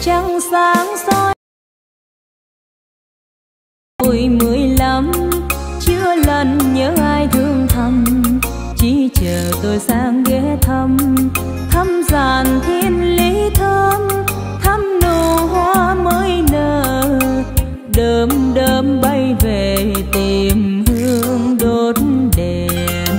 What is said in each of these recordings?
trăng sáng soi. Tuổi 15 chưa lần nhớ ai thương thầm, chỉ chờ tôi sang ghé thăm, thăm giàn thiên lý thơm, thăm nụ hoa mới nở, đơm đơm bay về tìm hương đốt đèn.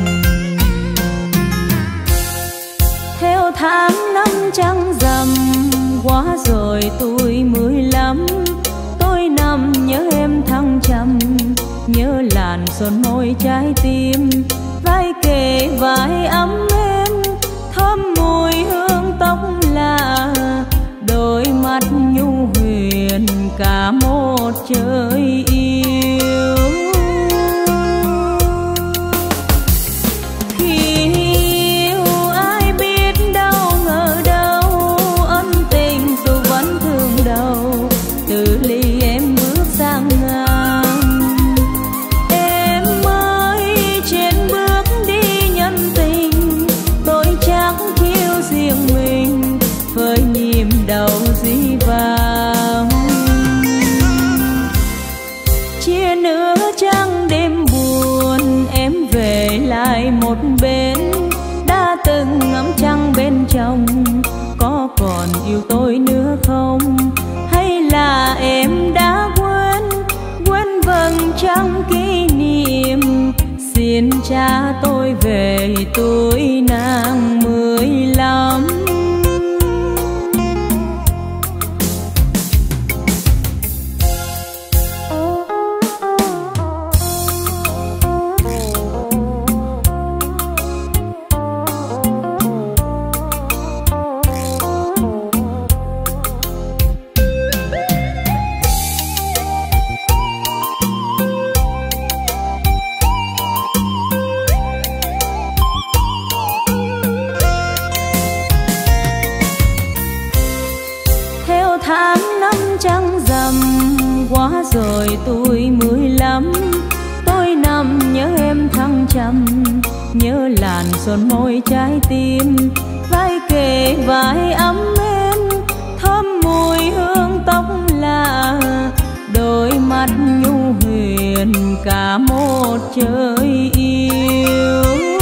Theo tháng năm trăng rằm quá rồi tuổi 15, tôi nằm nhớ em thăng trầm, nhớ làn son môi trái tim, vai kề vai ấm êm, thơm mùi hương tóc lạ, đôi mắt nhu huyền cả một trời yêu. Khi yêu ai biết đâu ngờ đâu, ân tình dù vẫn thương đầu, từ ly em bước sang ngang. Em mới trên bước đi nhân tình, tôi chắc thiếu riêng mình với nhịp đầu dĩ vang. Chia nửa trăng đêm buồn, em về lại một bên, đã từng ngắm trăng bên chồng, có còn yêu tôi nữa không? Hay là em đã quên vầng trăng kỷ niệm, xin cha tôi về tuổi nàng 15. Tháng năm trăng rằm quá rồi tuổi 15, tôi nằm nhớ em thăng trầm, nhớ làn son môi trái tim, vai kề vai ấm êm, thơm mùi hương tóc lạ, đôi mắt nhu huyền cả một trời yêu.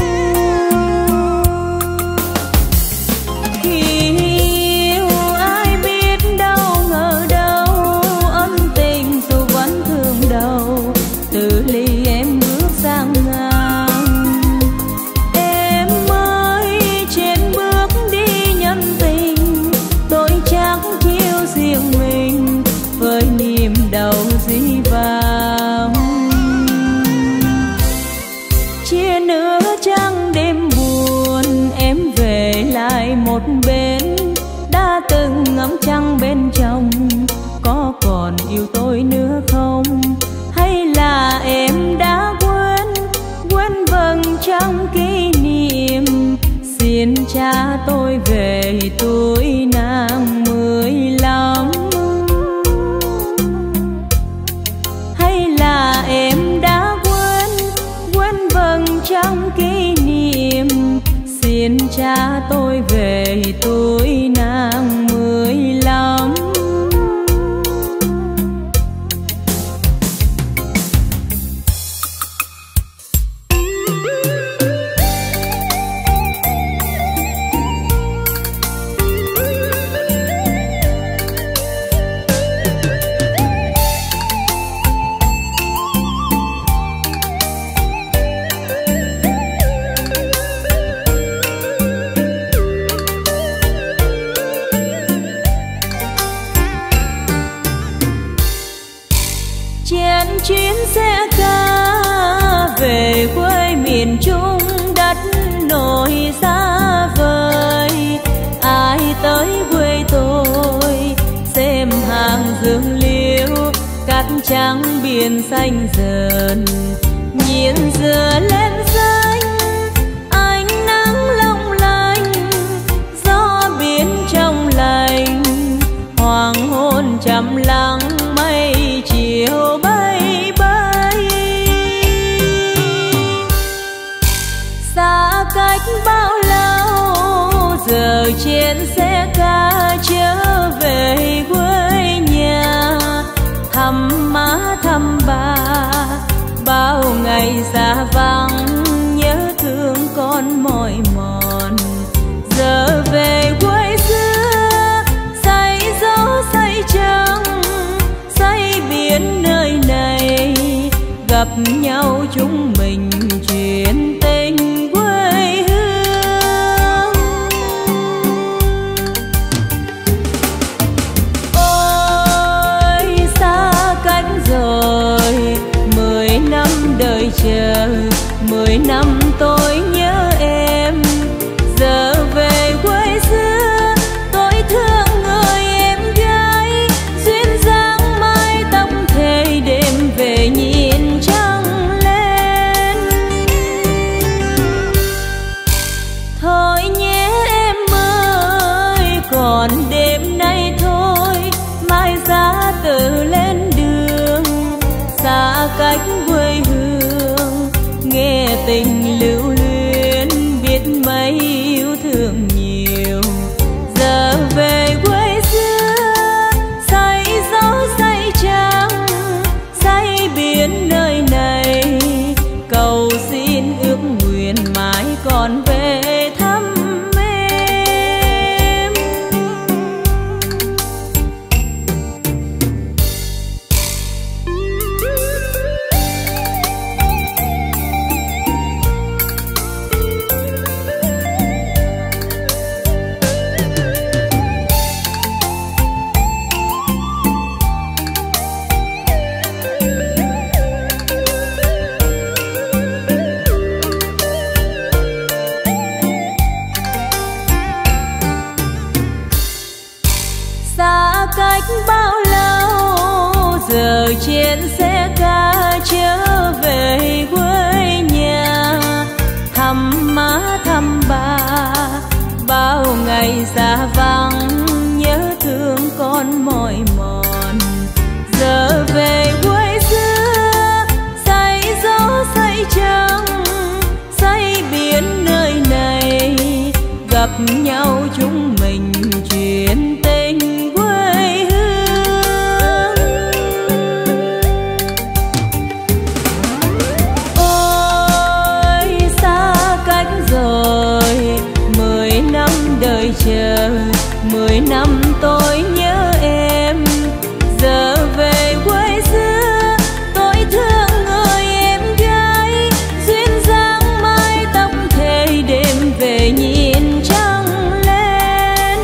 Chia nửa trăng đêm buồn, em về lại một bên, đã từng ngắm trăng bên chồng, có còn yêu tôi nữa không? Hay là em đã quên vầng trăng kỷ niệm, xin cha tôi về tuổi nàng 15. Hay là em đã quên vầng trăng kỷ niệm, xin cha tôi về tuổi nàng 15. Chuyến xe ca về quê miền Trung, đất nổi xa vời. Ai tới quê tôi xem hàng dương liễu, cát trắng biển xanh dần, nhìn dừa lên xanh, ánh nắng long lanh, gió biển trong lành, hoàng hôn trầm lắng, mây chiều bay. Xa cách bao lâu giờ trên xe ca trở về quê. gặp nhau chúng mình chuyện tình quê hương. Ôi xa cách rồi 10 năm đợi chờ, 10 năm tôi nhớ em. Giờ về quê xưa tôi thương người em gái, duyên dáng mái tóc thề đêm về nhìn trăng lên. Thôi nhé em ơi, còn đêm nay thôi, mai ra tự lên đường, xa cách quê hương. Nghe tình lưu luyến biết mấy yêu thương nhiều. Giờ về quê xưa say gió say trăng, say biển nơi này. Cầu xin ước nguyện mãi còn về thăm em. Xa cách bao lâu, giờ trên xe ca trở về quê nhà. Thăm má thăm bà, bao ngày xa vắng, nhớ thương con mỏi mòn. Giờ về quê xưa say gió say trăng, say biển nơi này. Gặp nhau chúng mình chuyện tình quê hương. Ôi xa cách rồi 10 năm đợi chờ, 10 năm tôi nhớ em. Giờ về quê xưa tôi thương người em gái, duyên dáng mái tóc thề đêm về nhìn trăng lên.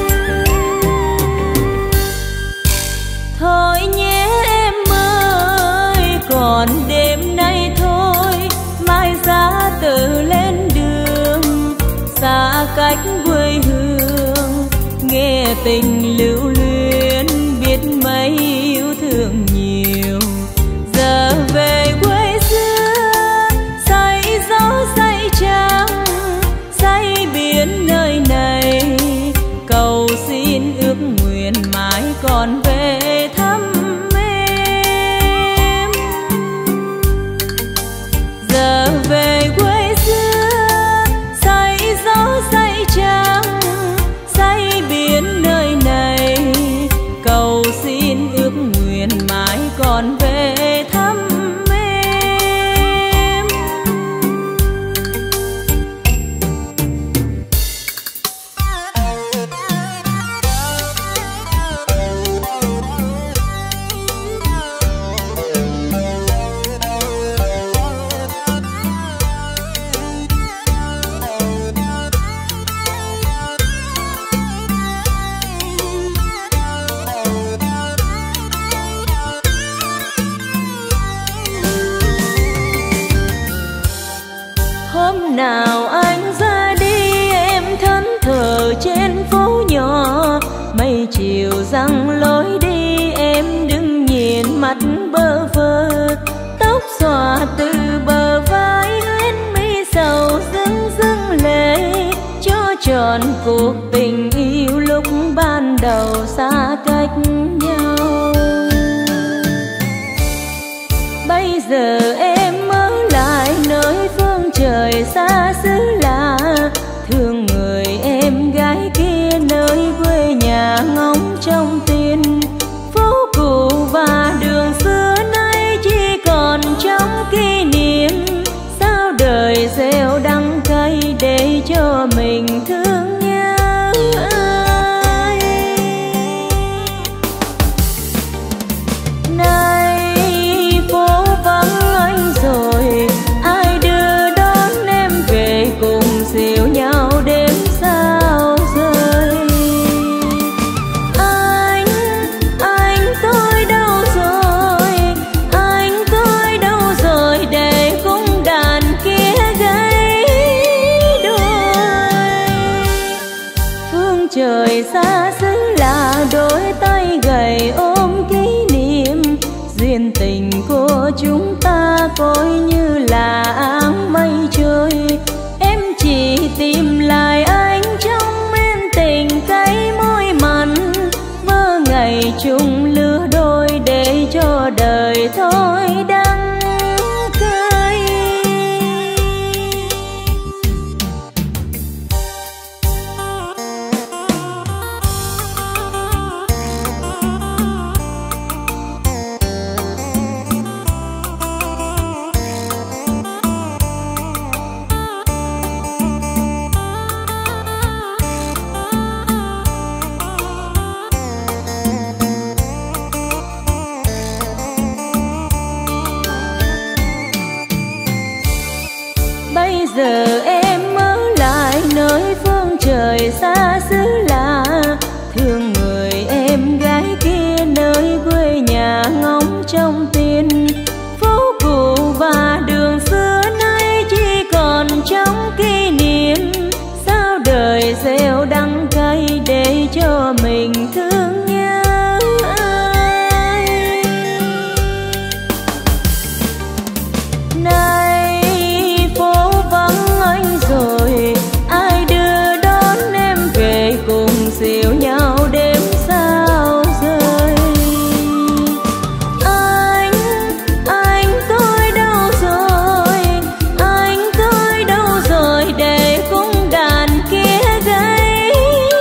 Thôi nhé em ơi, còn đêm nay thôi, mai ra tự lên đường, xa cách quê hương. Nghe tình lưu luyến biết mấy yêu thương nhiều. Giờ về quê xưa say gió say trăng, say biển nơi này. Cầu xin ước nguyện mãi còn về thăm em. Giờ về quê xưa say gió say trăng, say biển nơi này. Cầu xin ước nguyện mãi còn về thăm em. Hôm nào anh ra đi em thẫn thờ trên phố nhỏ. Mấy chiều răng lối đi em đứng nhìn mắt bơ vơ. Tóc xõa từ bờ vai huyết mi sầu rưng rưng lệ. Cho tròn cuộc tình yêu lúc ban đầu xa cách nhau. Bây giờ em ở lại nơi phương trời xa xứ lạ. Thương người em gái kia nơi quê nhà ngóng trong tin. Phố cũ và đường xưa nay chỉ còn trong kỷ niệm. Sao đời gieo đắng cay để cho mình thương nhau ai. Nay phố vắng anh rồi gầy ôm kỷ niệm, duyên tình của chúng ta coi như là áng mây trôi. Em chỉ tìm lại anh trong men tình cay môi mặn, mơ ngày chung lứa đôi để cho đời thôi đắng cay. Bây giờ em ở lại nơi phương trời xa xứ lạ, thương người em gái kia nơi quê nhà ngóng trong tin. Phố cũ và đường xưa nay chỉ còn trong kỷ niệm, sao đời gieo đắng cay để cho mình thương nhớ ai. Nay phố vắng anh rồi, ai đưa đón em về cùng dìu nhau đêm sao rơi. Anh tôi đâu rồi, anh tôi đâu rồi, để cung đàn kia gãy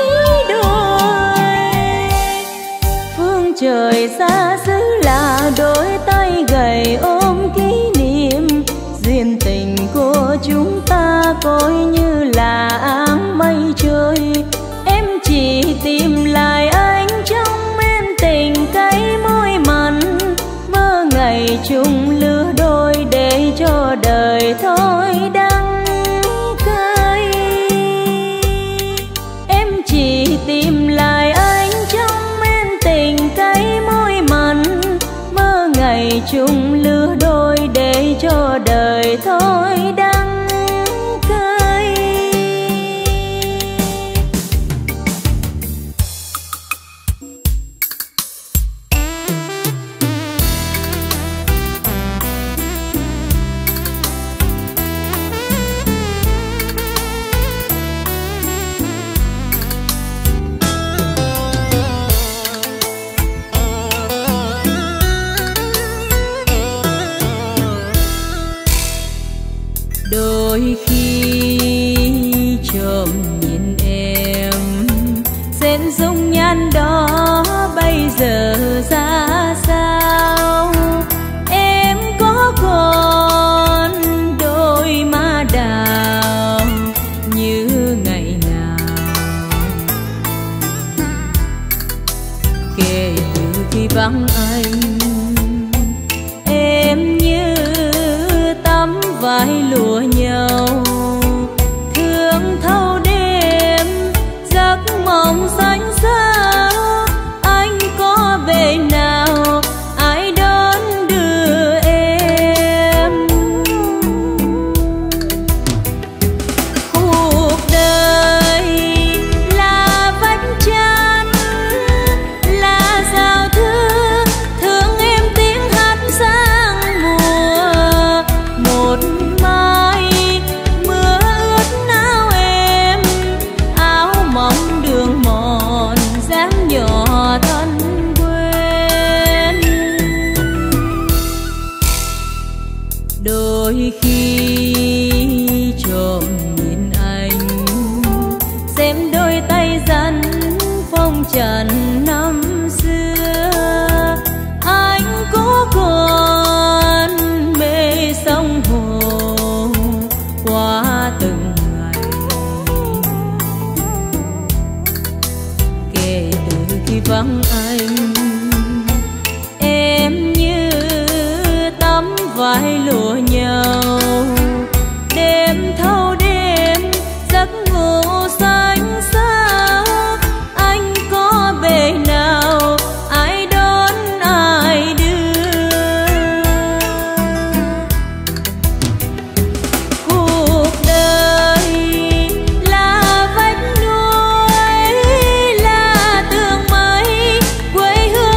đôi. Phương trời xa xứ lạ, đôi tay gầy ôm kỷ niệm, duyên tình của chúng ta coi như là áng mây trôi. Em chỉ tìm lại anh trong men tình cay môi mặn, mơ ngày chung lứa đôi để cho đời thôi đắng cay. Em chỉ tìm lại anh trong men tình cay môi mặn, mơ ngày chung lứa đôi để cho đời thôi đắng cay. Đôi khi trộm nhìn em xem dung nhan đó bây giờ ra sao. Em có còn đôi má đào như ngày nào, kể từ khi vắng anh em như tấm vải lụa nhau, thương thâu đêm giấc mộng xanh sao. Anh có về nào, ai đón đưa em. Cuộc đời là vách chắn, là giao thư, thương em tiếng hát sang mùa. Một mai mưa ướt áo em, áo mỏng đường mòn dáng nhỏ thân quên. Đôi khi trộm nhìn anh xem đôi tay dằn phong trần năm xưa. Anh có còn mê sông hồ qua từng ngày, kể từ khi vắng anh em như tấm vải lụa nhau. Đêm thâu đêm giấc ngủ xanh sao, anh có về nào, ai đón ai đưa. Cuộc đời là vách núi, là tường mây, quê hương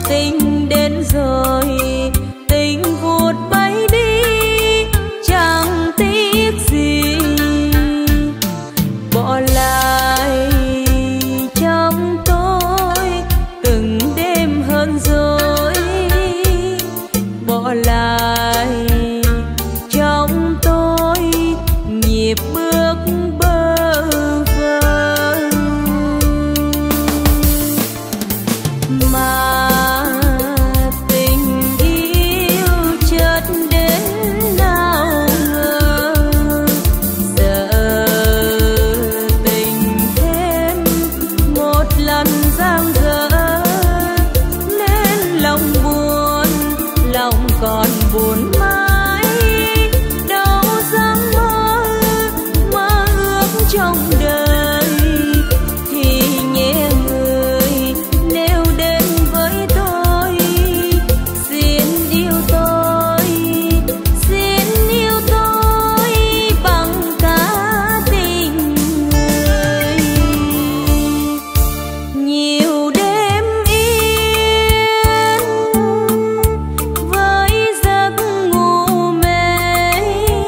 tình đến rồi tình vụt bay đi chẳng tiếc gì, bỏ lại trong tôi từng đêm hơn dối, bỏ lại trong tôi nhịp bước bơ vơ. Mà tình yêu chợt đến nào ngờ, giờ tình thêm một lần giang dở, nên lòng buồn, lòng còn buồn mãi, đâu dám mơ ước trong đời. Thì nhẹ người nếu đến với tôi, xin yêu tôi, xin yêu tôi bằng cả tình người. Nhiều đêm yên với giấc ngủ mê,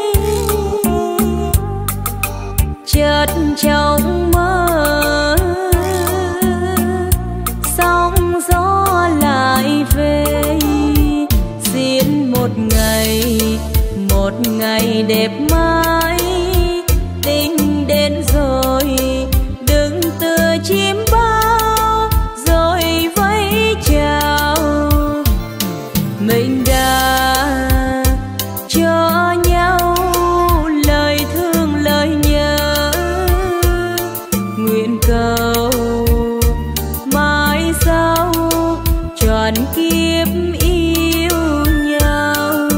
chợt trong mơ sóng gió lại về, xin một ngày đẹp mãi, tình đến rồi đừng tựa chim bao rồi vẫy chào. Mình đã cho nhau lời thương lời nhớ, nguyện cầu mãi sau trọn kiếp yêu nhau.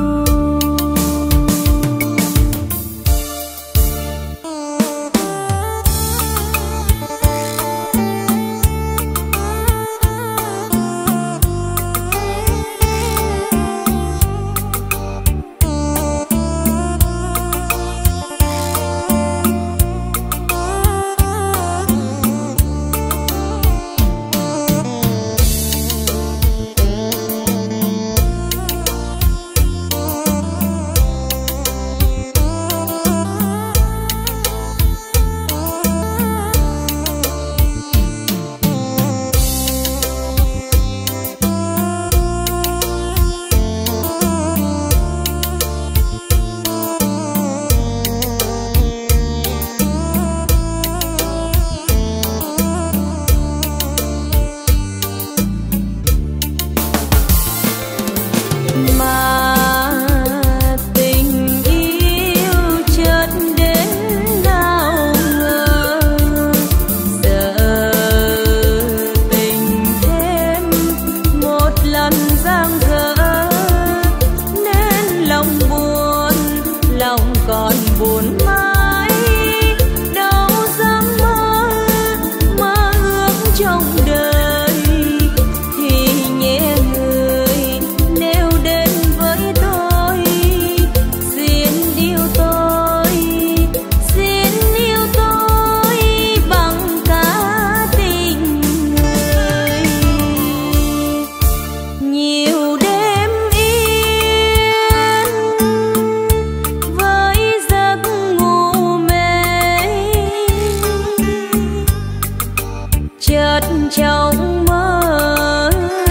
Trong mơ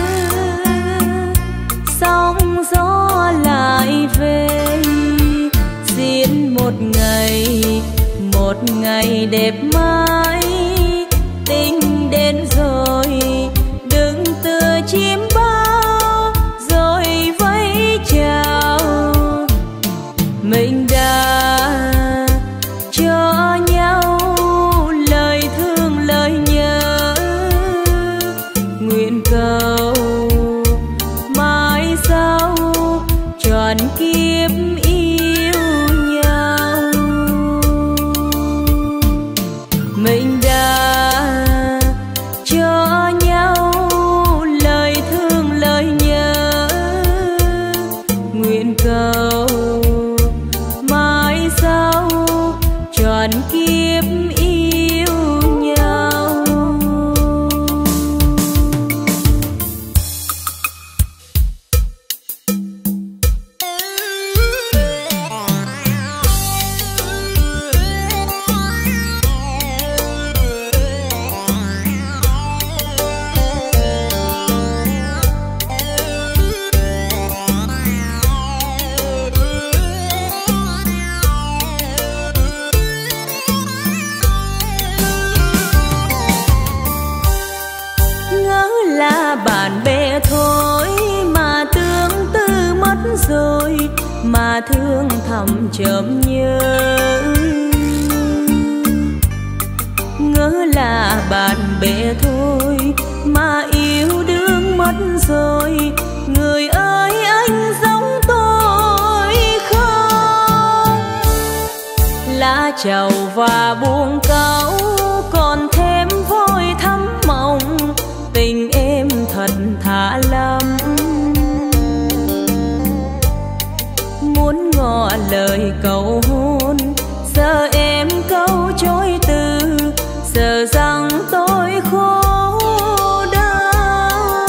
sóng gió lại về, xin một ngày đẹp mãi, tình đến rồi đừng tựa chim bao rồi vẫy chào. Mình đã cho nhau lời thương lời nhớ, nguyện cầu mãi sau trọn kiếp yêu nhau. Mình đã cho nhau lời thương lời nhớ, nguyện cầu mãi sau trọn kiếp yêu nhau. mà thương thầm chợm nhớ. Ngỡ là bạn bè thôi mà yêu đương mất rồi. Người ơi anh giống tôi không? Lá trầu và buông cáu còn thêm vội thắm mộng. Tình em thật thà lắm, muốn ngỏ lời cầu hôn, giờ em câu chối từ, sợ rằng tôi khổ đau.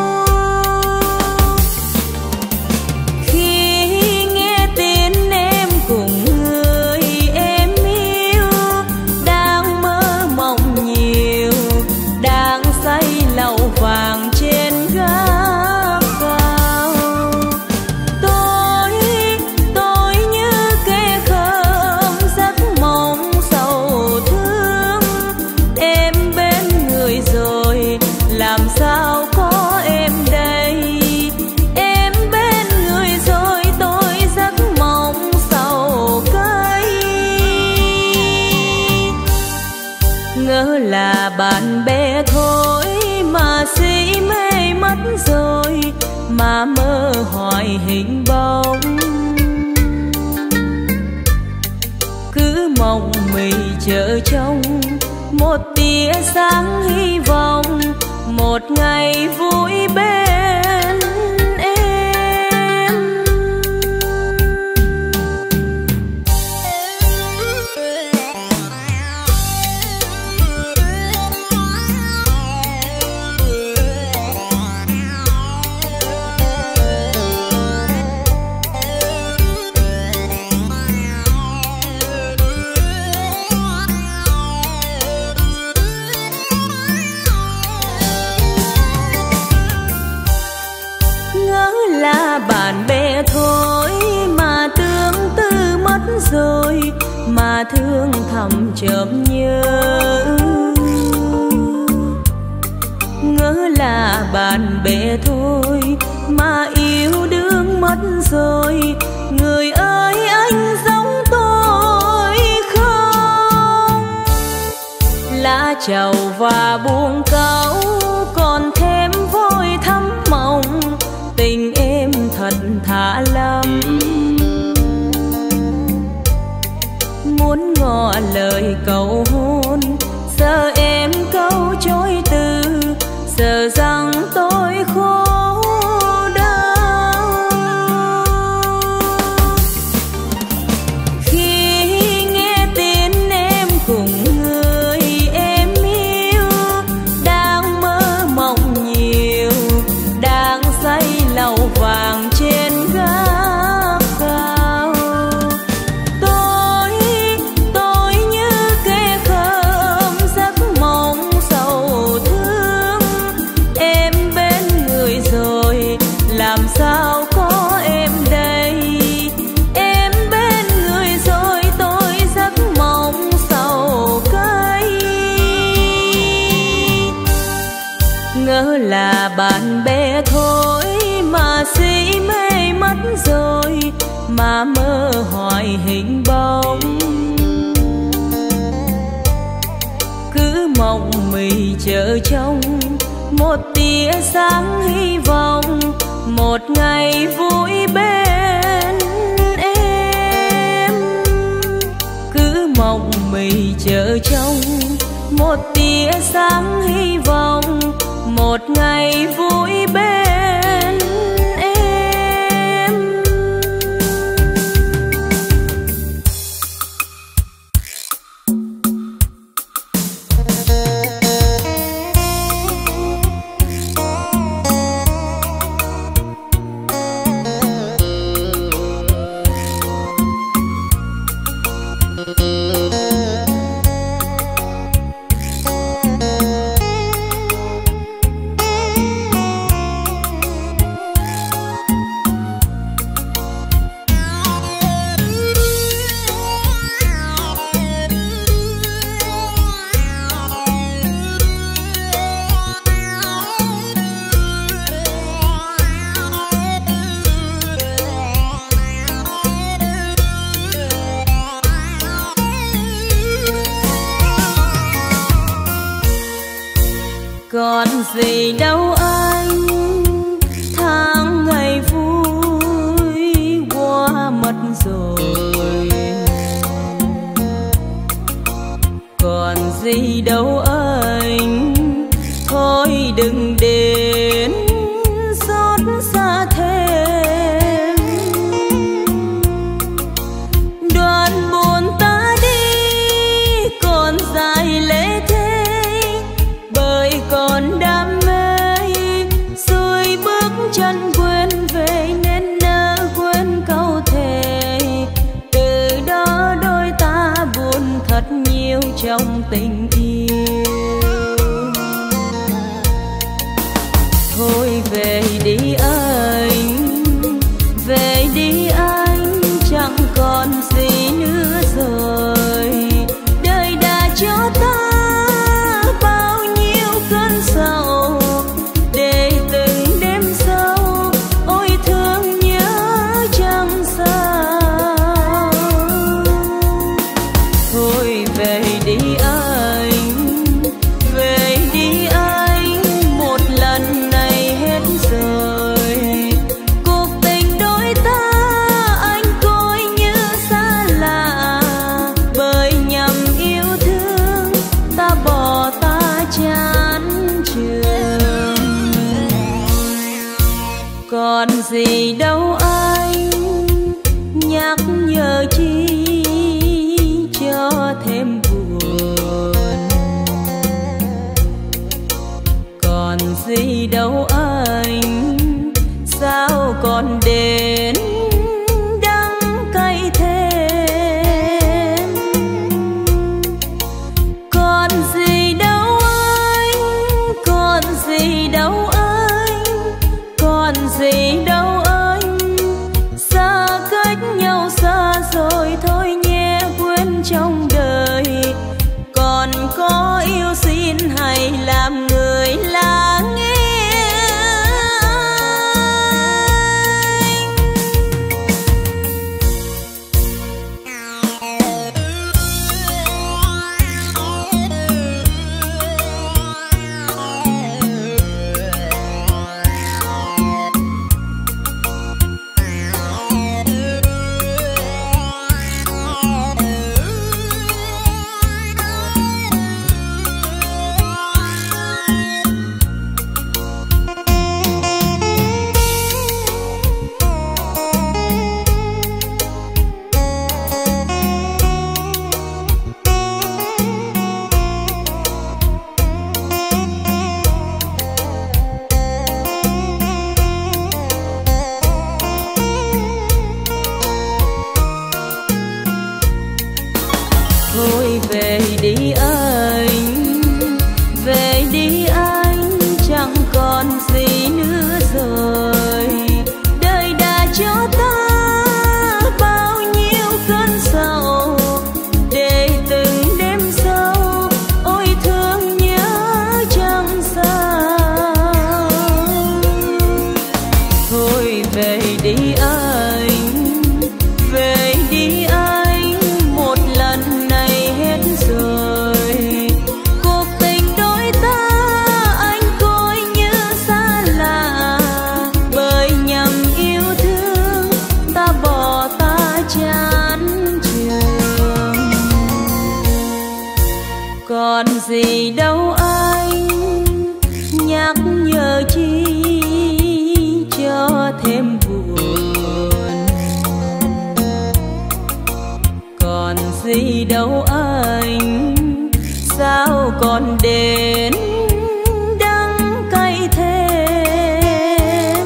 Khi nghe tin em cùng người em yêu, đang mơ mộng nhiều, đang say lầu vàng trên gác cao. Tôi như kẻ khơm giấc mộng sầu thương. Em bên người rồi làm sao có em đây. Em bên người rồi tôi giấc mộng sầu cay. Ngỡ là bạn bè thôi mà si mê mất rồi, mà mơ hoài hình bóng. Cứ mộng mị chờ trông một tia sáng hy vọng, một ngày vui bên em. Ngỡ là bạn bè thôi mà tương tư mất rồi, mà thương thầm chợm nhớ. Ngỡ là bạn bè thôi mà yêu đương mất rồi. Người ơi anh giống tôi không? Lá trầu và buông cáu còn thêm vội thắm mộng. Tình em thật thà lắm, muốn ngỏ lời cầu hôn, giờ em câu chối từ, sợ rằng tôi khổ đau. Khi nghe tin em cùng người em yêu, đang mơ mộng nhiều, đang say lầu vàng trên gác cao. Tôi như kẻ khơm giấc mộng sầu thương. Em bên người rồi làm sao có em đây. Em bên người rồi tôi giấc mộng sầu cay. Ngỡ là bạn bè thôi mà si mê mất rồi, mà mơ hoài hình bóng. Cứ mộng mị chờ trông một tia sáng hy vọng, một ngày vui bên em. Cứ mộng mị chờ trông một tia sáng hy vọng, một ngày vui bên em. xa thêm. Đoạn buồn ta đi còn dài lễ thế, bởi còn đam mê xuôi bước chân quên về nên nỡ quên câu thề. Từ đó đôi ta buồn thật nhiều trong tình yêu. Thôi về đi anh, về đi anh, chẳng còn gì nữa rồi. Đời đã cho ta bao nhiêu cơn sầu, để từng đêm sâu ôi thương nhớ chẳng sao. Thôi về đi anh, về đi anh, một lần này hết rồi. Cuộc tình đôi ta anh coi như xa lạ, bởi nhầm yêu thương ta bỏ ta chán trường. Còn gì đâu anh, nhắc nhở chi cho thêm buồn. Còn gì đâu anh, sao còn đến đắng cay thêm. Còn gì đâu anh, còn gì đâu anh, còn gì đâu anh, xa cách nhau xa rồi thôi nhé quên trong đời. Còn có yêu xin hãy làm người lắng nghe. Thôi về đi anh, về đi anh, chẳng còn gì nữa rồi. Đời đã cho ta bao nhiêu cơn sầu, để từng đêm sâu ôi thương nhớ chẳng sao. Thôi về đi anh, về đi anh, một lần này hết rồi. Cuộc tình đôi ta anh coi như xa lạ, bởi nhầm yêu thương ta bỏ ta chán trường. Còn gì đâu anh, nhắc nhở chi cho thêm buồn. Còn gì đâu anh, sao còn đến đắng cay thêm.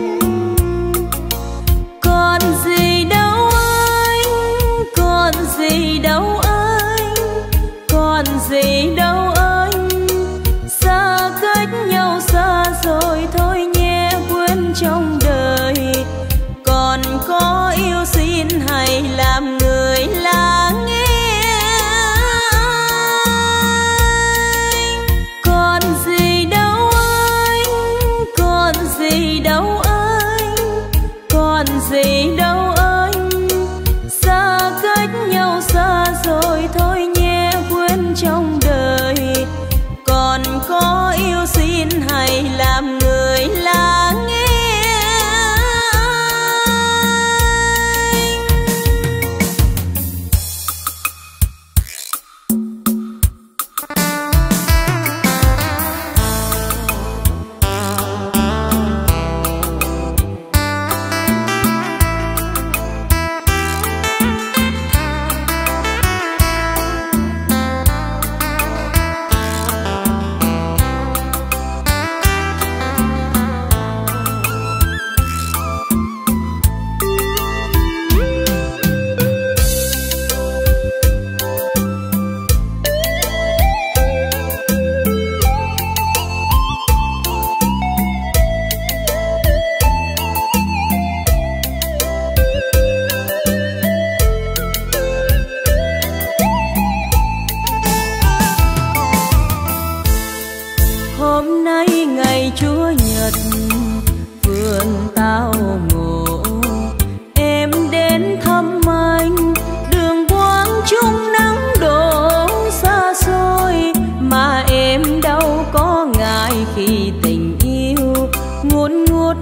Còn gì đâu anh, còn gì đâu anh, còn gì đâu anh, xa cách nhau xa rồi thôi nhé quên trong đời. Còn có yêu xin hãy làm người lắng nghe. Còn gì đâu anh, còn gì đâu anh, còn gì đâu anh, xa cách nhau xa rồi thôi nhé quên trong đời. Còn có yêu xin hãy làm người lắng nghe.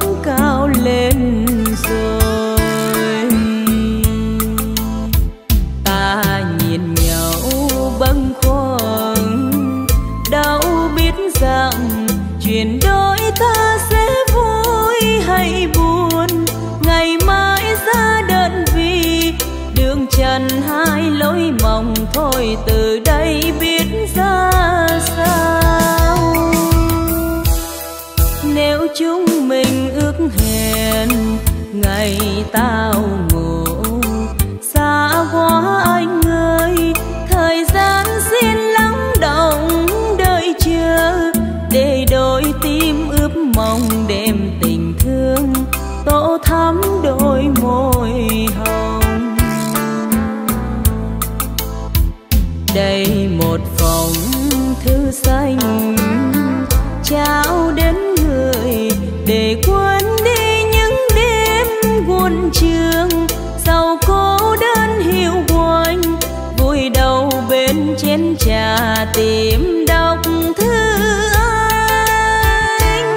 cao lên rồi. Ta nhìn nhau bâng khuâng, đâu biết rằng chuyện đôi ta sẽ vui hay buồn. Ngày mai ra đơn vị đường trần hai lối mong, thôi từ đây biết ra sao. Nếu chúng mình ước hẹn ngày tao ngộ, xa quá anh ơi, thời gian xin lắng động đợi chờ, để đôi tim ướp mong đêm tình thương tô thắm đôi môi hồng. Đây một phòng thư xanh trao đến người, để quên đi những đêm buồn trường. Sau cô đơn hiu quạnh, vui đầu bên chén trà tìm đọc thư anh.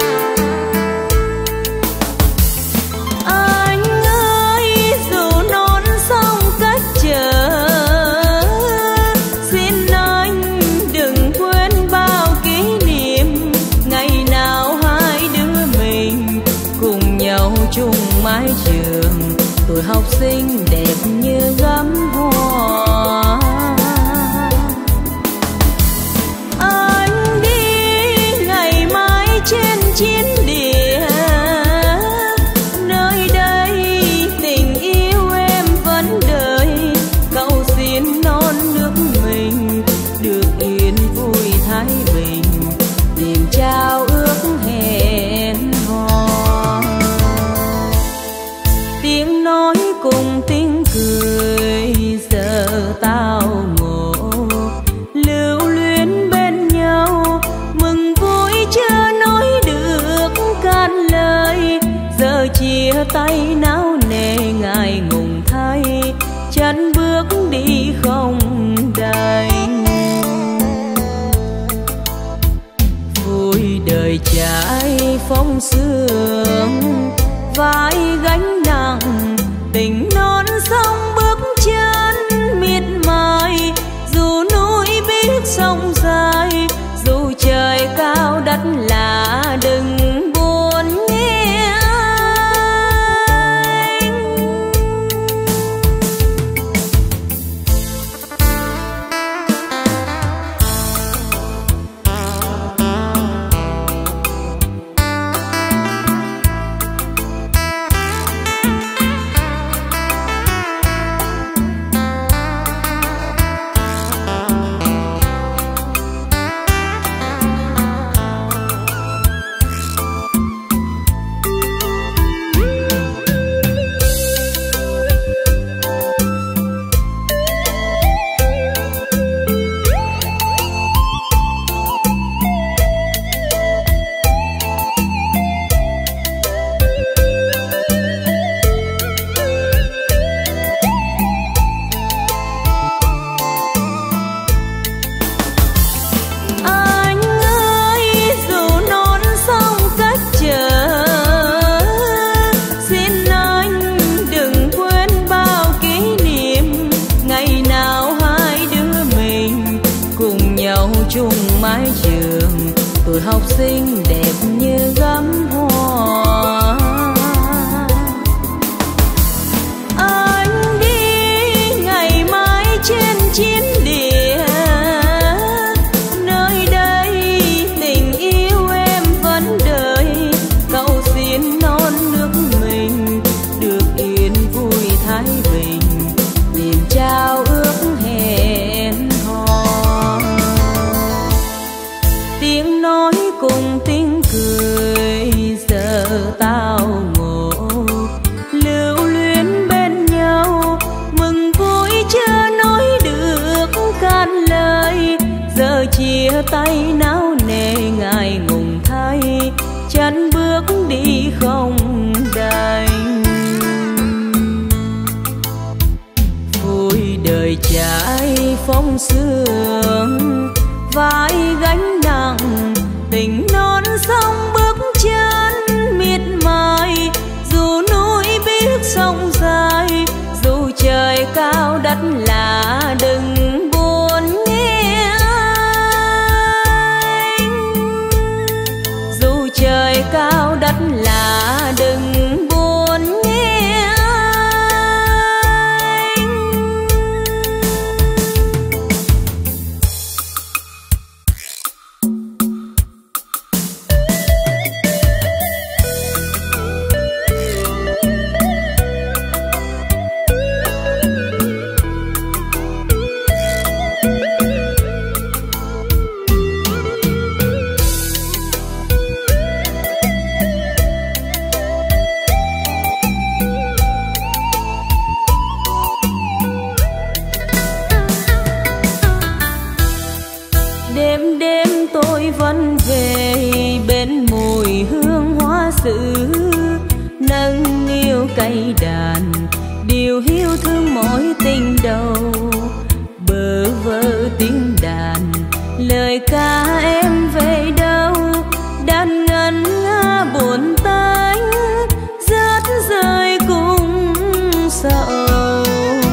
Anh ơi, dù non sông cách trở, xin anh đừng quên bao kỷ niệm. Ngày nào hai đứa mình cùng nhau chung mái trường, tuổi học sinh đẹp như gấm hoa. Anh đi ngày mai trên chiến địa, nơi đây tình yêu em vẫn đợi. Cầu xin non nước mình được yên vui thái bình, tìm trao ước hẹn hò. Tiếng nói cùng tiếng cười giờ tao ngộ, lưu luyến bên nhau mừng vui chưa nói được cạn lời. Giờ chia tay náo nề ngại ngùng thay, chân bước đi không đành. Vui đời trải phong sương, vai gánh nặng tình non sông bước chân miệt mài. Dù núi biết sông dài, dù trời cao đất lạ, đừng buồn nghe anh. Tuổi học sinh đẹp như gấm hoa. Anh đi ngày mai trên chiến địa, nơi đây tình yêu em vẫn đợi. Cầu xin non nước mình được yên vui thái bình, tìm trao ước hẹn hò. Tiếng nói cùng tiếng cười giờ tao ngộ, lưu luyến bên nhau mừng vui chưa nói được cạn lời. Giờ chia tay náo nề ngại ngùng thay, chân bước đi không đành. Vui đời trải phong sương, vai gánh nặng tình non sông bước chân miệt mài. điều hiu thương mỗi tình đầu. Bơ vơ tiếng đàn, lời ca em về đâu, đàn ngân nga buồn tanh, rớt rơi cùng sầu.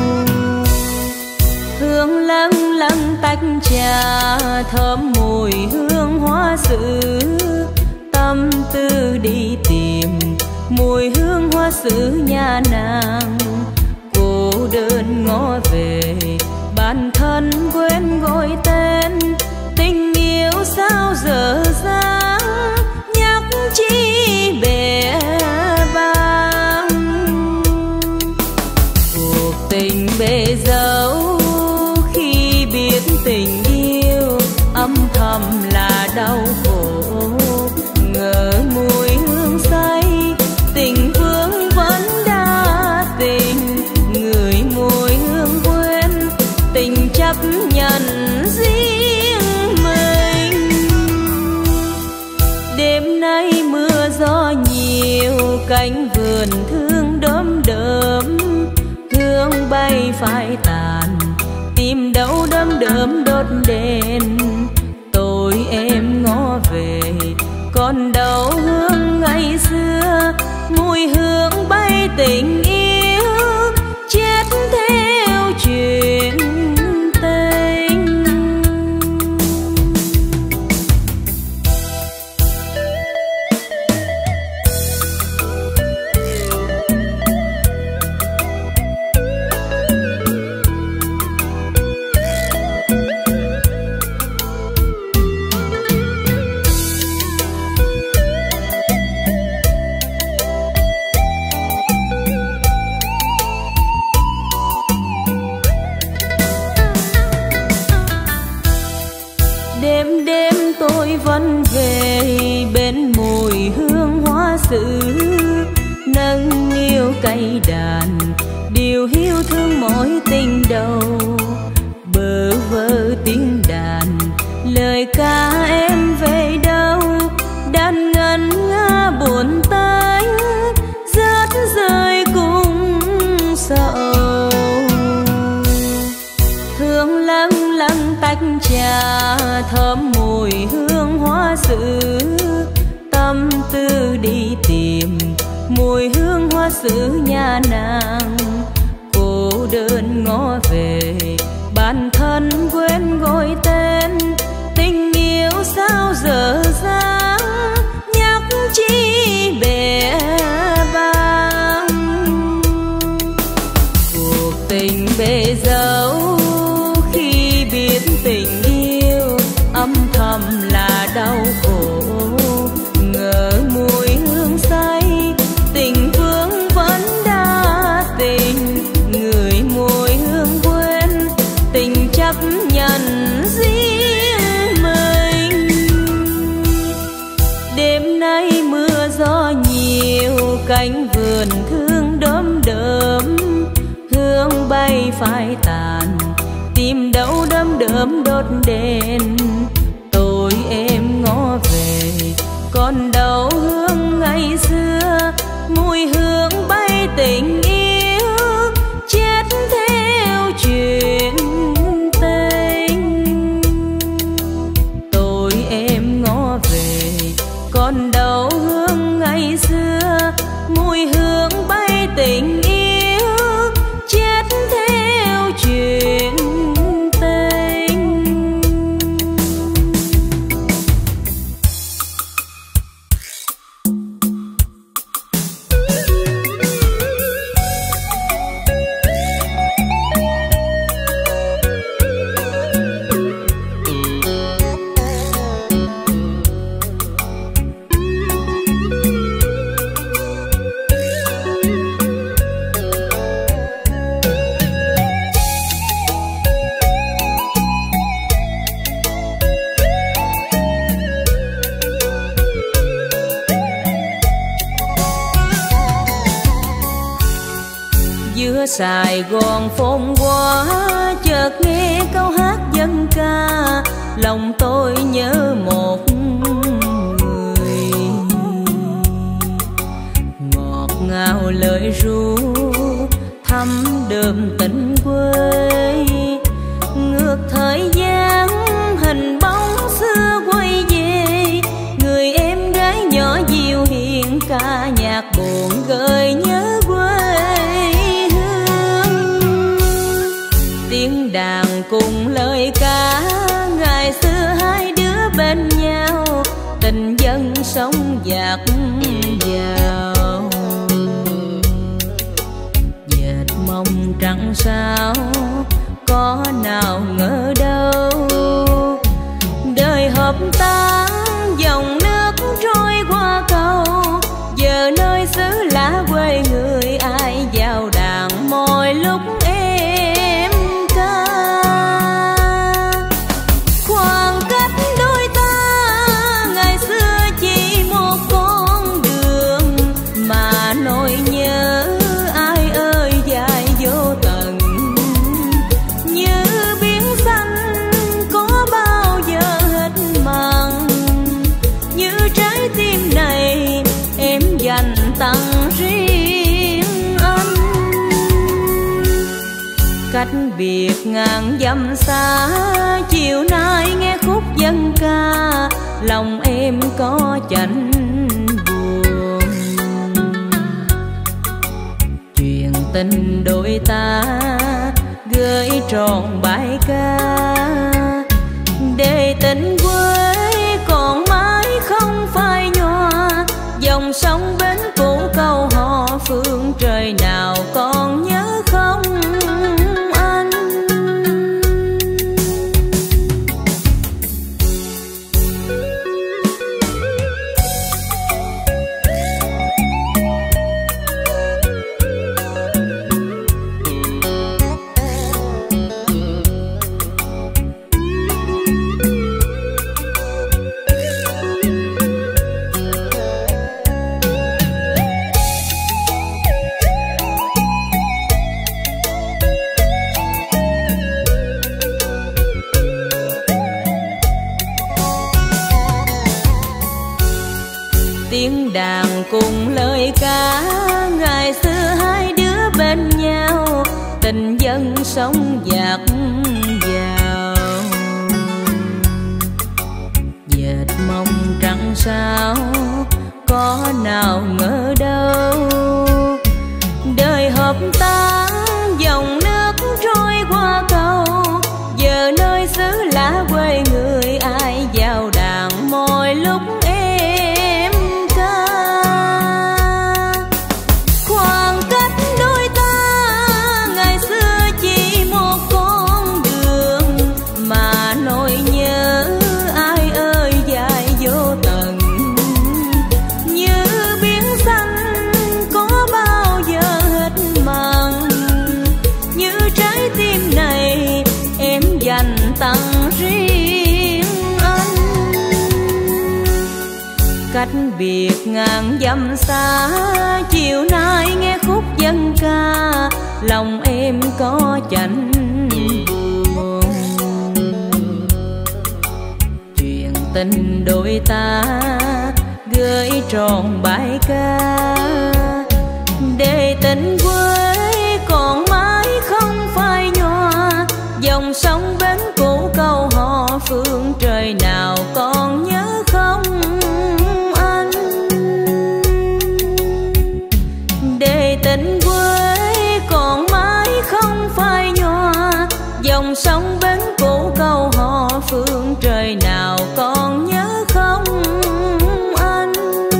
Hương lâng lâng tách trà, thơm mùi hương hoa sứ, tâm tư đi tìm mùi hương hoa sứ nhà nàng. Cô đơn ngó về bản thân quên gọi tên, tình yêu sao dở dang nhắc chi bể bàng. Cuộc tình bể dấu khi biết tình yêu âm thầm là đau khổ. Ngờ mùi hương say tình vương vẫn đa tình, người mùi hương quên tình chấp nhận riêng mình. Đêm nay mưa gió nhiều, cánh vườn thương đốm đớm, hương bay phai tàn, tìm đâu đơm đớm đốt đèn. Tôi em ngó về còn đâu hương ngày xưa, mùi hương bay tình yêu chết theo chuyện tình. Đêm đêm tôi vẫn về bên mùi hương hoa sứ, nâng niu cây đàn, điều hiu thương mỗi tình đầu. Bơ vơ tiếng đàn, lời ca em về đâu, đàn ngân nga buồn tanh, rớt rơi cùng sầu. Hương lâng lâng tách trà, thơm mùi hương hoa sứ, tâm tư đi tìm mùi hương hoa sứ nhà nàng. Cô đơn ngó về bản thân quên gọi tên, tình yêu sao dở dang nhắc chi bể bàng. Cuộc tình bể dấu khi biết tình yêu âm thầm là đau khổ. Ngờ mùi hương say tình vương vẫn đa tình, người mùi hương quên tình chấp nhận riêng mình. Đêm nay mưa gió nhiều, cánh vườn thương đốm đớm, hương bay phai tàn, tìm đâu đơm đớm đốt đèn. Tôi em ngó về còn đâu hương ngày xưa, mùi hương bay tình yêu chết theo chuyện tình. Tôi em ngó về còn đâu hương ngày xưa, mùi hương bay tình yêu chết theo chuyện tình. Giữa Sài Gòn phồn hoa, chợt nghe câu hát dân ca, lòng tôi nhớ một người. Ngọt ngào lời ru thăm đượm tình quê. Ngược thời gian hình bóng xưa quay về, người em gái nhỏ dịu hiền ca nhạc buồn gợi nhớ quê hương. Tiếng đàn cùng lời ca, ngày xưa hai đứa bên nhau, tình dân sống dạt vào. Dệt mong trăng sao có nào ngờ đâu, đời hợp tan dòng nước trôi qua cầu. Giờ nơi xứ lạ quê người, ai vào đàn mỗi lúc em ca. Khoảng cách đôi ta ngày xưa chỉ một con đường, mà nỗi nhớ ai ơi dài vô tận. Như biển xanh có bao giờ hết mặn, như trái tim này em dành tặng riêng anh. Cách biệt ngàn dặm xa, chiều nay nghe khúc dân ca, lòng em có chạnh buồn. Chuyện tình đôi ta gửi tròn bài ca, để tình quê còn mãi không phai nhòa. Dòng sông bến cũ câu hò, phương trời nào còn nhớ không anh. Tiếng đàn cùng lời ca, ngày xưa hai đứa bên nhau, tình dân sống dạt vào. Dệt mong trăng sao có nào ngờ đâu, đời hợp tan dòng nước trôi qua cầu. Giờ nơi xứ lạ quê người, ai vào đàn mỗi lúc em ca. Khoảng cách đôi ta ngày xưa chỉ một con đường, mà nỗi nhớ ai ơi dài vô tận. Như biển xanh có bao giờ hết mặn, như trái tim này em dành tặng riêng anh. Cách biệt ngàn dặm xa, chiều nay nghe khúc dân ca, lòng em có chạnh buồn. Chuyện tình đôi ta gửi tròn bài ca, để tình quê còn mãi không phai nhòa. Dòng sông bến cũ câu hò, phương trời nào còn nhớ không anh. Để tình quê còn mãi không phai nhòa, dòng sông bến cũ câu hò, phương trời nào còn nhớ không anh.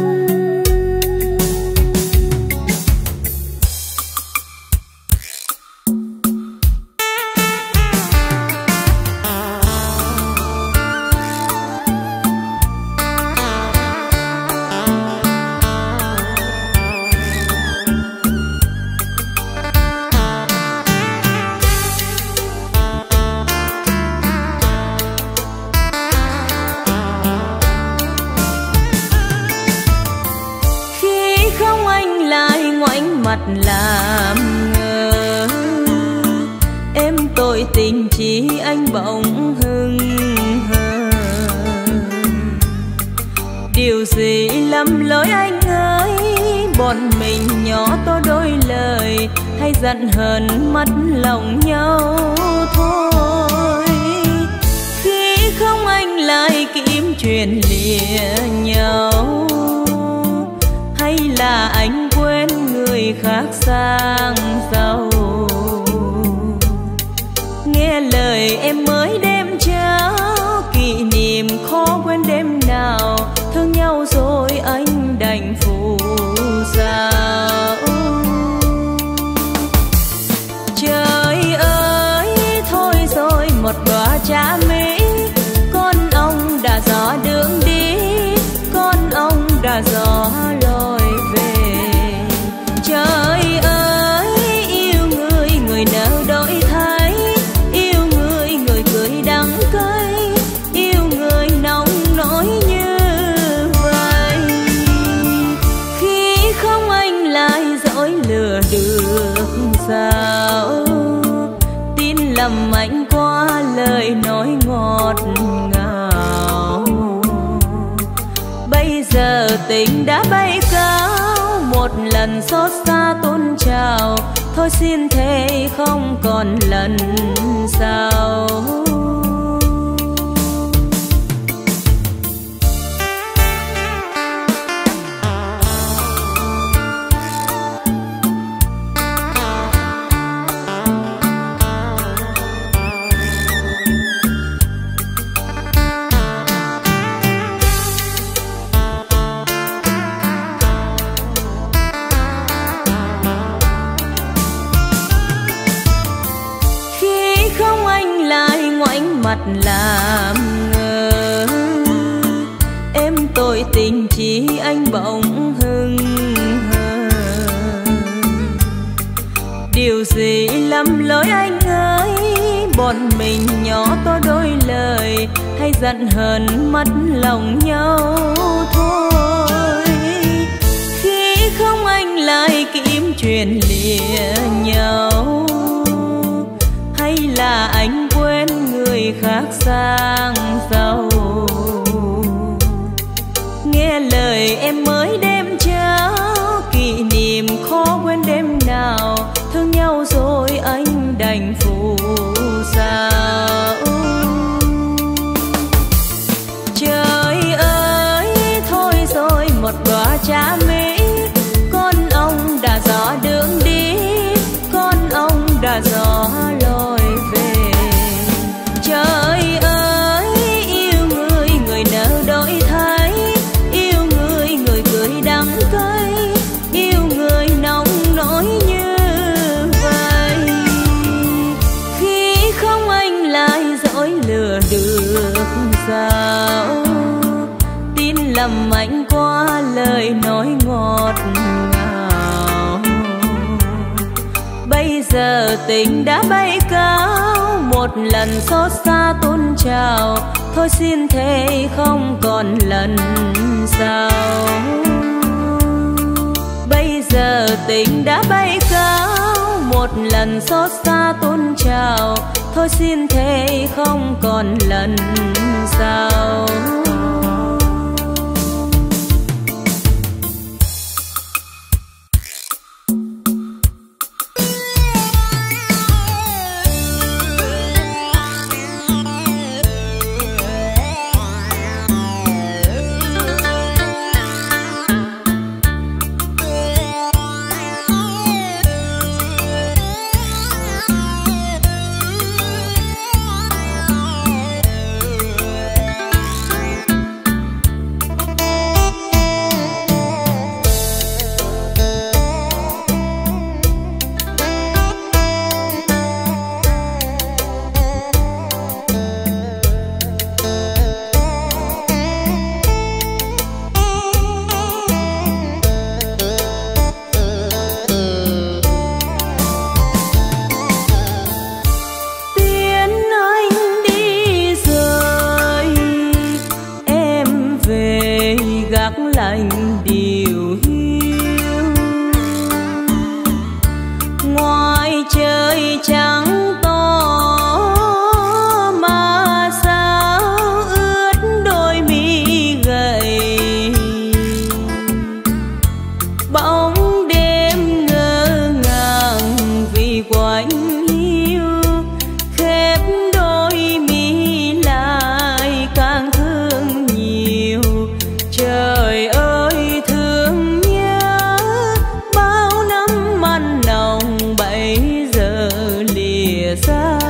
Mặt làm ngờ em tôi tình chỉ anh bỗng hững hờ. Điều gì lầm lỗi anh ơi, bọn mình nhỏ to đôi lời, hay giận hờn mất lòng nhau thôi. Khi không anh lại kiếm chuyện lìa nhau, hay là anh quên người khác sang giàu. Nghe lời em mới đêm trao, kỷ niệm khó quên đêm nào. Thương nhau rồi anh đành phụ sao. Trời ơi thôi rồi một đóa trà mỹ, con ông đã dò đường đi, con ông đã dò lối về. Trời ơi yêu người người nỡ đổi thay, yêu người người cười đắng cay, yêu người nồng nỗi như vậy. Khi không anh lại dối lừa được sao, tin lầm anh qua lời nói ngọt ngào. Bây giờ tình đã bay cao, một lần xót xa tôn trào, thôi xin thề không còn lần sau. Mặt làm ngờ em tội tình chỉ anh bỗng hững hờ. Điều gì lầm lỗi anh ơi, bọn mình nhỏ to đôi lời, hay giận hờn mất lòng nhau thôi. Khi không anh lại kiếm chuyện lìa nhau, hay là anh quên người khác sang giàu. Nghe lời em mới đêm trao, kỷ niệm khó quên đêm nào. Thương nhau rồi anh đành phụ sao. Trời ơi thôi rồi một đóa trà mỹ, con ông đã dò đường đi, con ông đã dò lối về. Trời ơi yêu người người nỡ đổi thay, yêu người người cười đắng cay, yêu người nồng nỗi như vậy. Khi không anh lại dối lừa được sao, tin lầm anh qua lời nói ngọt ngào. Bây giờ tình đã bay cao, một lần xót xa tôn trào, thôi xin thề không còn lần sau. Bây giờ tình đã bay cao, một lần xót xa tôn trào, thôi xin thề không còn lần sau. lìa xa.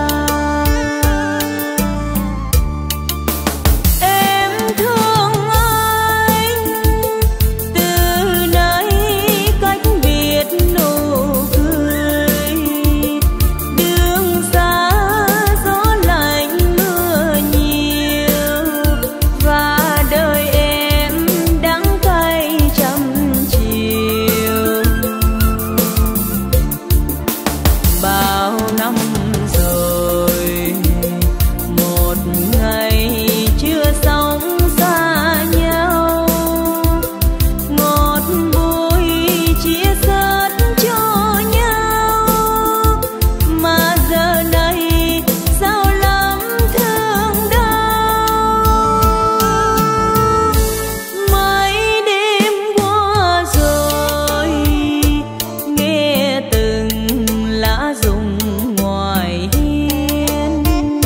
Em thương anh từ nay cách biệt nụ cười, đường xa gió lạnh mưa nhiều và đời em đắng cay trăm chiều. Bao năm rồi một ngày chưa sống xa nhau, ngọt bùi chia sớt cho nhau, mà giờ này sao lắm thương đau. Mấy đêm qua rồi nghe từng lá rụng ngoài hiên,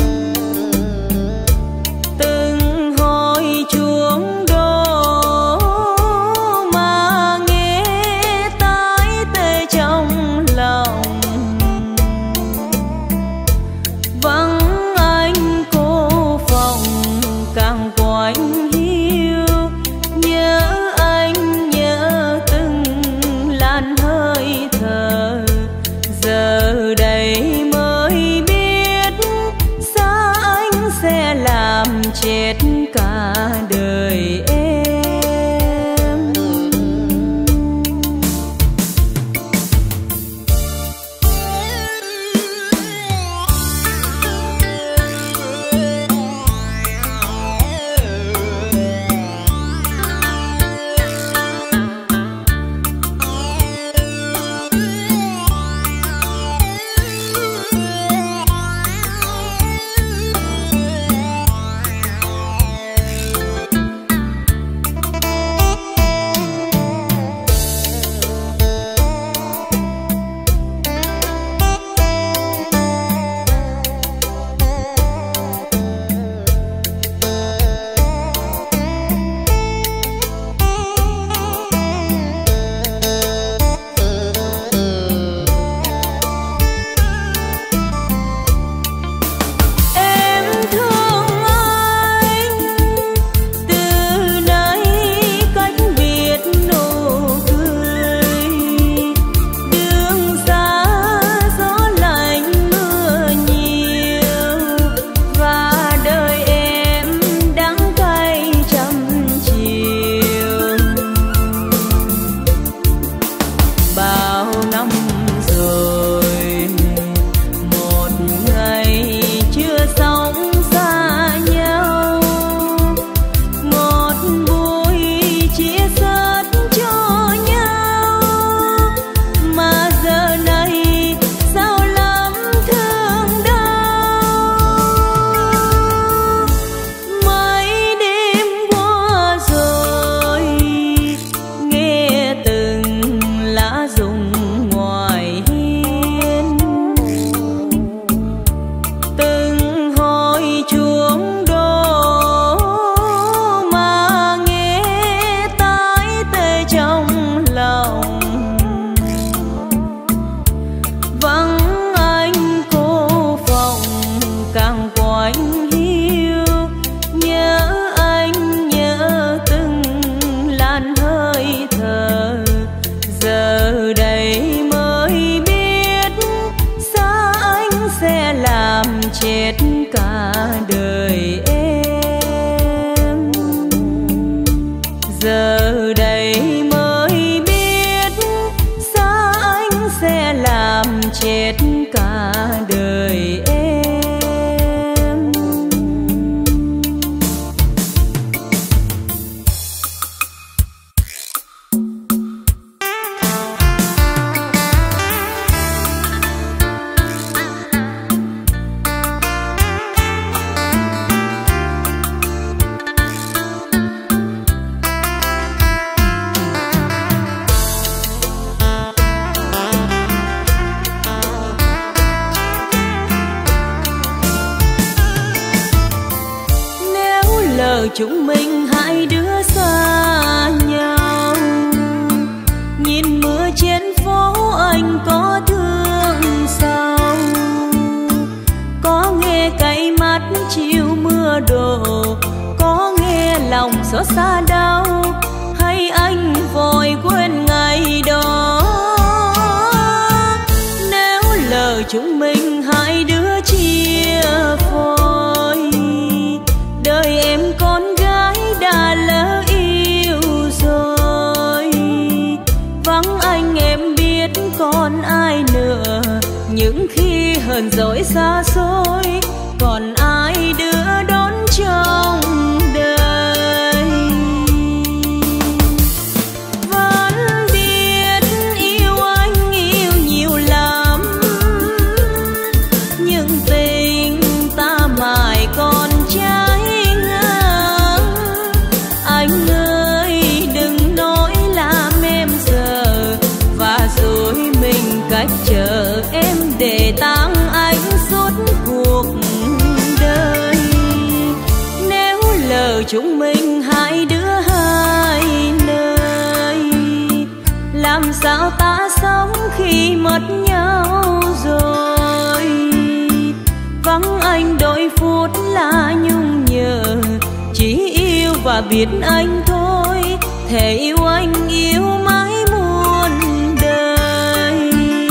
từng hồi chuông đổ mà nghe tai tê trong lòng. Vắng anh cô phòng càng quạnh hiu, nhớ anh nhớ từng làn hơi thở. Giờ đây mới biết xa anh sẽ làm chết cả đời em. Em thương anh từ nay cách biệt nụ cười, đường xa gió lạnh mưa nhiều và đời em đắng cay trăm chiều. Bao năm rồi một ngày chưa sống xa nhau, ngọt bùi chia sớt cho nhau, mà giờ này sao lắm thương đau. Mấy đêm qua rồi nghe từng lá rụng ngoài hiên, từng hồi chuông đổ mà nghe tai tê trong lòng. Vắng anh cô phòng càng quạnh hiu, nhớ anh nhớ từng làn hơi thở. Giờ đây mới biết xa anh sẽ làm chết cả đời em. Giờ đây mới biết xa anh sẽ làm chết cả đời em. Chúng mình hai đứa xa nhau, nhìn mưa trên phố anh có thương sao? xót xa đau, hay anh vội quên ngày đó. Nếu lỡ chúng mình hai đứa chia phôi, đời em con gái đã lỡ yêu rồi. Vắng anh em biết còn ai nữa, những khi hờn dỗi xa xôi, còn ai đưa đón trong đời. Vẫn biết yêu anh yêu nhiều lắm, nhưng tình ta mãi còn trái ngang. Anh ơi đừng nói làm em giờ, và rồi mình cách chờ em để tang anh suốt cuộc đời. Nếu lỡ chúng mình hai đứa hai nơi, làm sao ta sống khi mất nhau rồi. Vắng anh đôi phút là nhung nhớ, chỉ yêu và biết anh thôi, thề yêu anh yêu mãi muôn đời.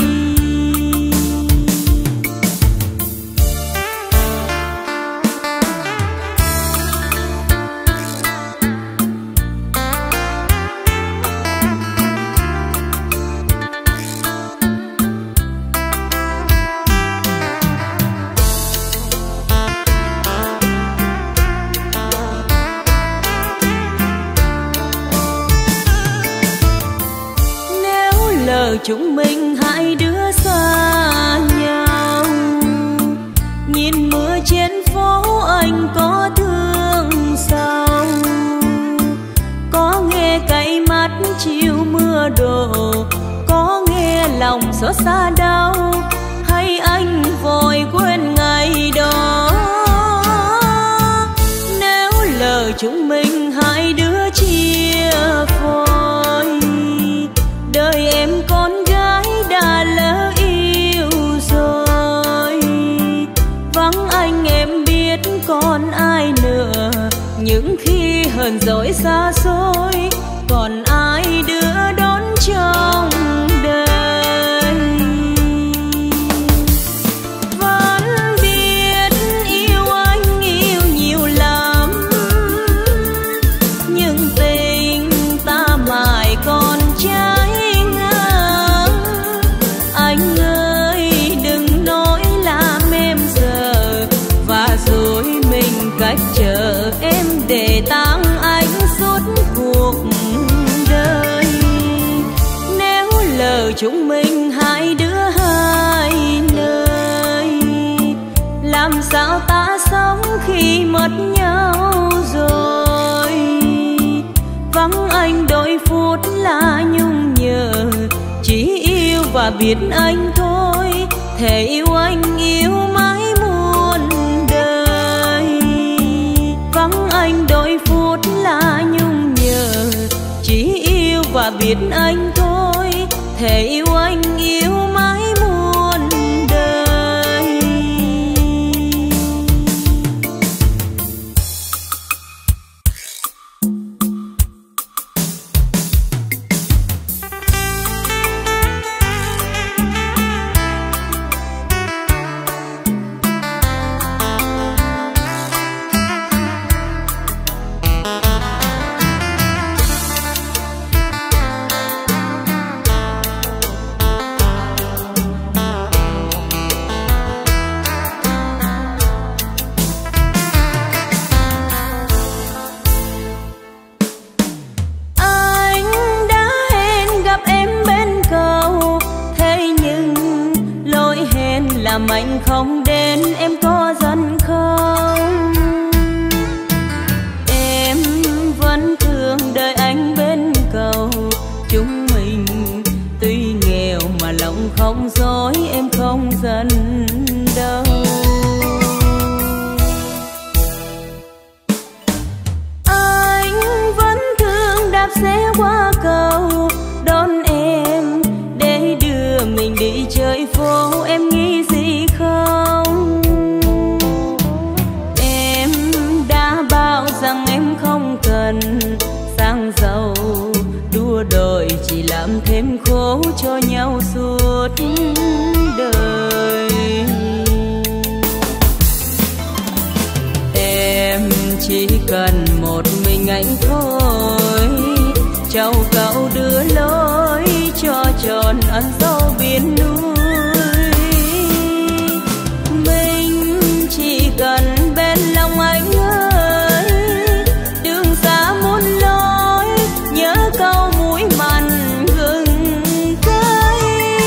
Chúng mình hai đứa xa nhau, nhìn mưa trên phố anh có thương sao? Có nghe cay mắt chiều mưa đổ, có nghe lòng xót xa đau, hay anh vội quên ngày đó. Nếu lỡ chúng mình hai đứa chia phôi, đời em con gái đã lỡ yêu rồi. Vắng anh em biết còn ai nữa, những khi hờn dỗi xa xôi, còn ai đưa đón trong đời. Vẫn biết yêu anh yêu nhiều lắm, nhưng tình ta mãi còn trái. Anh ơi đừng nói làm em giờ, và rồi mình cách chờ em để tang anh suốt cuộc đời. Nếu lỡ chúng mình hai đứa hai nơi, làm sao ta sống khi mất nhau rồi. Vắng anh đôi phút là nhung nhớ, chỉ yêu và biết anh thôi, thề yêu anh yêu mãi muôn đời. Vắng anh đôi phút là nhung nhớ, chỉ yêu và biết anh thôi, thề yêu anh yêu mãi muôn đời. Làm anh không đến em có giận không? Em vẫn thương đợi anh bên cầu. Chúng mình tuy nghèo mà lòng không dối, em không giận đâu. Anh vẫn thương đạp xe qua cầu đón em để đưa mình đi chơi phố. Em nghĩ gì không? Em đã bảo rằng em không cần, cho nhau suốt đời. Em chỉ cần một mình anh thôi, châu cậu đưa lối cho tròn ân sâu biển núi. Mình chỉ cần bên lòng anh ơi, đường xa muôn lối, nhớ câu mũi mặn gừng cay.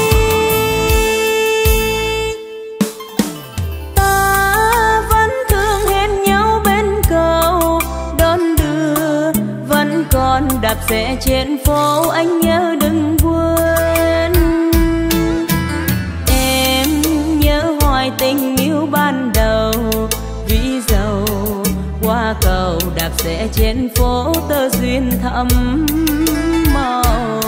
Ta vẫn thương hẹn nhau bên cầu đón đưa, vẫn còn đạp xe trên phố, anh nhớ đừng quên. Em nhớ hoài tình yêu ban đầu, vì giàu qua cầu đạp xe trên phố, tơ duyên thắm màu.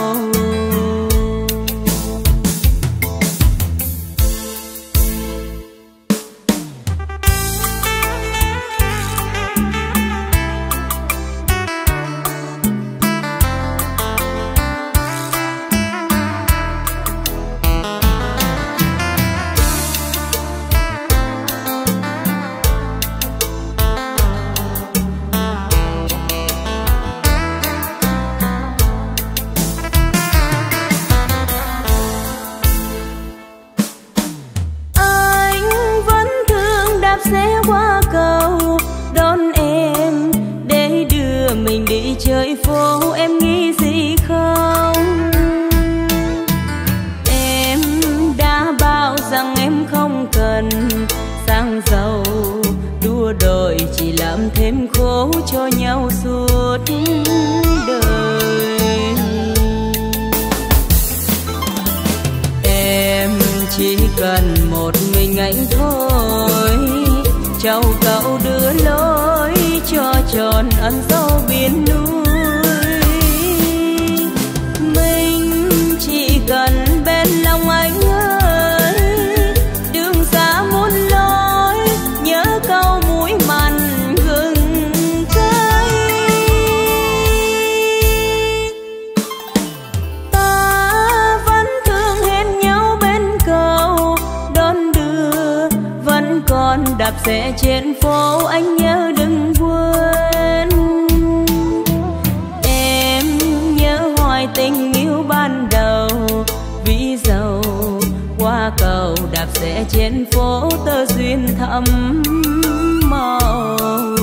Xe qua cầu đón em để đưa mình đi chơi phố, em nghĩ gì không? Em đã bảo rằng em không cần sang giàu, đua đòi chỉ làm thêm khổ cho nhau suốt đời. Em chỉ cần một mình anh thôi, châu cậu đưa lối cho tròn ân sâu biển núi. Mình chỉ cần bên lòng anh ơi, đường xa muôn lối, nhớ câu mũi mặn gừng cay. Ta vẫn thương hẹn nhau bên cầu đón đưa, vẫn còn đạp xe trên phố, anh nhớ đừng quên. Em nhớ hoài tình yêu ban đầu, vì giàu qua cầu đạp xe trên phố, tơ duyên thắm màu.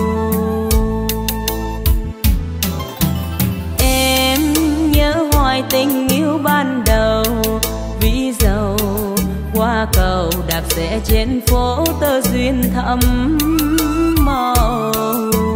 Em nhớ hoài tình yêu ban đầu, vì giàu qua cầu đạp xe trên phố, tơ duyên thắm màu.